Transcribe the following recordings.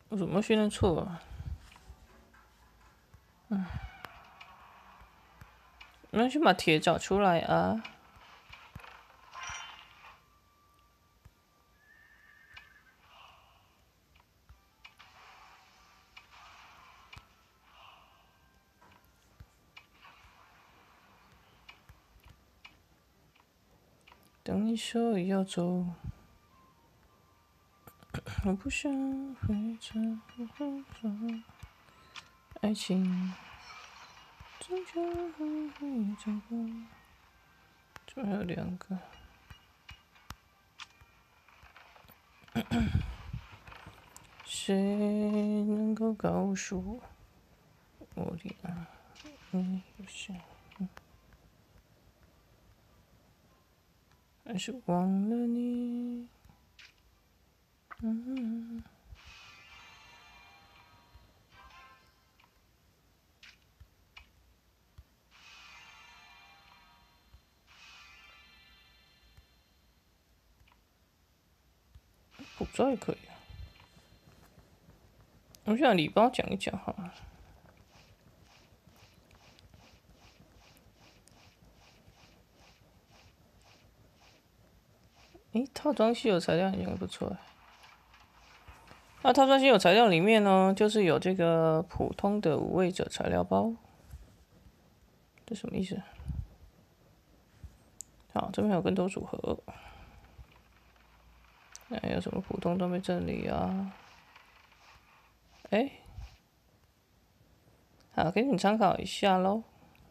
我怎么训练错了？你们去把铁找出来啊！等你说要走，我不想回家。爱情终究会走过。这还有2个。谁能够告诉我的爱？你是还是忘了你？补照也可以啊。我想礼包讲一讲好了。套装稀有材料应该不错。那套装稀有材料里面呢，就是有这个普通的无畏者材料包。这什么意思？好，这边还有更多组合。那还有什么普通装备阵里啊？好，给你参考一下喽。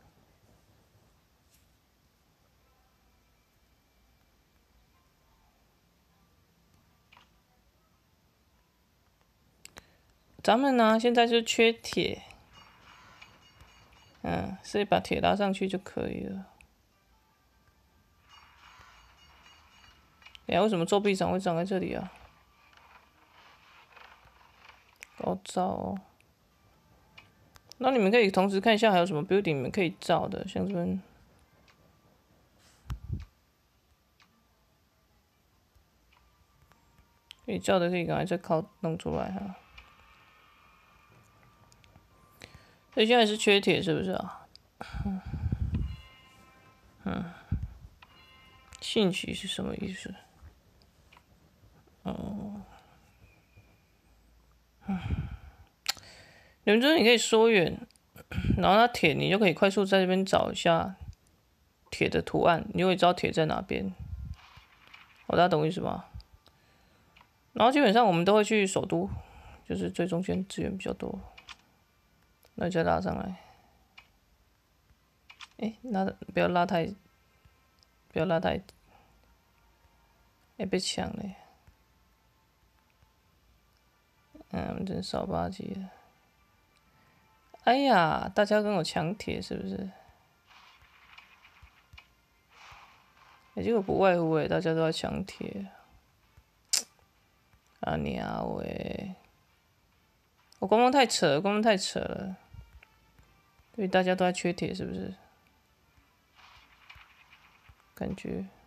咱们呢，现在就缺铁，所以把铁拉上去就可以了。为什么作弊长会长在这里啊？高照哦。那你们可以同时看一下还有什么 building 你们可以造的，像这边。可以造的可以赶快再弄出来哈。所以现在是缺铁是不是啊？兴趣是什么意思？你们这边你可以缩远，然后那铁你就可以快速在这边找一下铁的图案，你就会知道铁在哪边。大家懂我意思吗？然后基本上我们都会去首都，就是最中间资源比较多，那你再拉上来。不要拉太，被抢了。真少吧唧的。哎呀，大家跟我抢铁是不是？结果不外乎大家都在抢铁。啊娘喂！我官方太扯了，所以大家都在缺铁是不是？感觉。